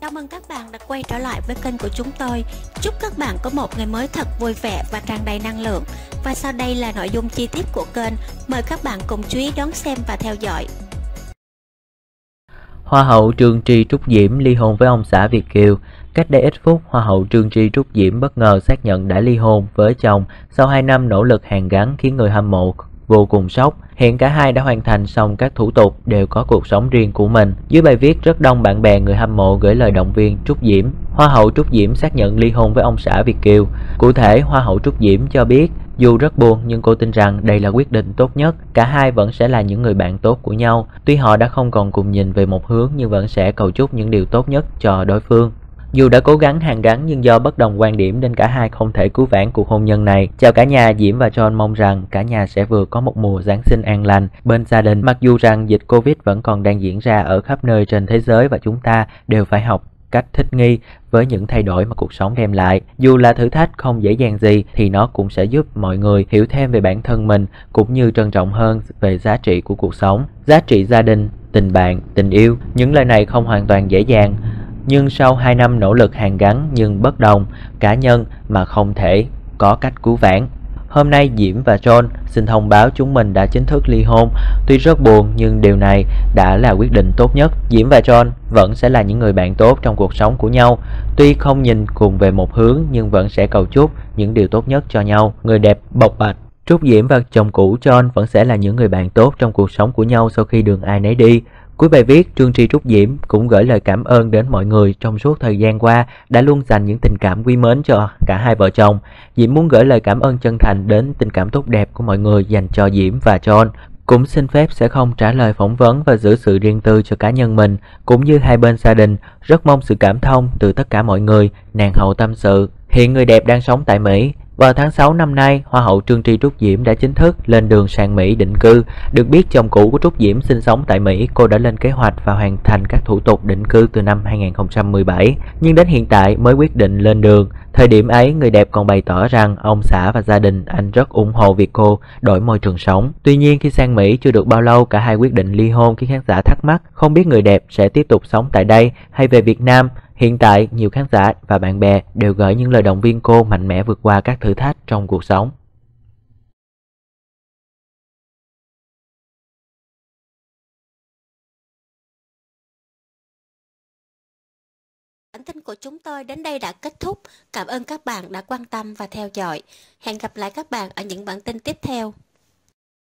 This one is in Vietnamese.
Chào mừng các bạn đã quay trở lại với kênh của chúng tôi. Chúc các bạn có một ngày mới thật vui vẻ và tràn đầy năng lượng. Và sau đây là nội dung chi tiết của kênh. Mời các bạn cùng chú ý đón xem và theo dõi. Hoa hậu Trương Tri Trúc Diễm ly hôn với ông xã Việt kiều. Cách đây ít phút, Hoa hậu Trương Tri Trúc Diễm bất ngờ xác nhận đã ly hôn với chồng sau 2 năm nỗ lực hàn gắn khiến người hâm mộ vô cùng sốc. Hiện cả hai đã hoàn thành xong các thủ tục, đều có cuộc sống riêng của mình. Dưới bài viết, rất đông bạn bè người hâm mộ gửi lời động viên Trúc Diễm. Hoa hậu Trúc Diễm xác nhận ly hôn với ông xã Việt kiều. Cụ thể, Hoa hậu Trúc Diễm cho biết dù rất buồn nhưng cô tin rằng đây là quyết định tốt nhất. Cả hai vẫn sẽ là những người bạn tốt của nhau. Tuy họ đã không còn cùng nhìn về một hướng nhưng vẫn sẽ cầu chúc những điều tốt nhất cho đối phương. Dù đã cố gắng hàn gắn nhưng do bất đồng quan điểm nên cả hai không thể cứu vãn cuộc hôn nhân này. Chào cả nhà, Diễm và John mong rằng cả nhà sẽ vừa có một mùa Giáng sinh an lành bên gia đình. Mặc dù rằng dịch Covid vẫn còn đang diễn ra ở khắp nơi trên thế giới và chúng ta đều phải học cách thích nghi với những thay đổi mà cuộc sống đem lại. Dù là thử thách không dễ dàng gì thì nó cũng sẽ giúp mọi người hiểu thêm về bản thân mình cũng như trân trọng hơn về giá trị của cuộc sống, giá trị gia đình, tình bạn, tình yêu. Những lời này không hoàn toàn dễ dàng. Nhưng sau 2 năm nỗ lực hàn gắn nhưng bất đồng, cá nhân mà không thể có cách cứu vãn. Hôm nay Diễm và John xin thông báo chúng mình đã chính thức ly hôn. Tuy rất buồn nhưng điều này đã là quyết định tốt nhất. Diễm và John vẫn sẽ là những người bạn tốt trong cuộc sống của nhau. Tuy không nhìn cùng về một hướng nhưng vẫn sẽ cầu chúc những điều tốt nhất cho nhau. Người đẹp bộc bạch. Trúc Diễm và chồng cũ John vẫn sẽ là những người bạn tốt trong cuộc sống của nhau sau khi đường ai nấy đi. Cuối bài viết, Trương Tri Trúc Diễm cũng gửi lời cảm ơn đến mọi người trong suốt thời gian qua đã luôn dành những tình cảm quý mến cho cả hai vợ chồng. Diễm muốn gửi lời cảm ơn chân thành đến tình cảm tốt đẹp của mọi người dành cho Diễm và John. Cũng xin phép sẽ không trả lời phỏng vấn và giữ sự riêng tư cho cá nhân mình, cũng như hai bên gia đình. Rất mong sự cảm thông từ tất cả mọi người, nàng hậu tâm sự. Hiện người đẹp đang sống tại Mỹ. Vào tháng 6 năm nay, Hoa hậu Trương Tri Trúc Diễm đã chính thức lên đường sang Mỹ định cư. Được biết chồng cũ của Trúc Diễm sinh sống tại Mỹ, cô đã lên kế hoạch và hoàn thành các thủ tục định cư từ năm 2017, nhưng đến hiện tại mới quyết định lên đường. Thời điểm ấy, người đẹp còn bày tỏ rằng ông xã và gia đình anh rất ủng hộ việc cô đổi môi trường sống. Tuy nhiên khi sang Mỹ chưa được bao lâu, cả hai quyết định ly hôn khiến khán giả thắc mắc không biết người đẹp sẽ tiếp tục sống tại đây hay về Việt Nam. Hiện tại, nhiều khán giả và bạn bè đều gửi những lời động viên cô mạnh mẽ vượt qua các thử thách trong cuộc sống. Bản tin của chúng tôi đến đây đã kết thúc. Cảm ơn các bạn đã quan tâm và theo dõi. Hẹn gặp lại các bạn ở những bản tin tiếp theo.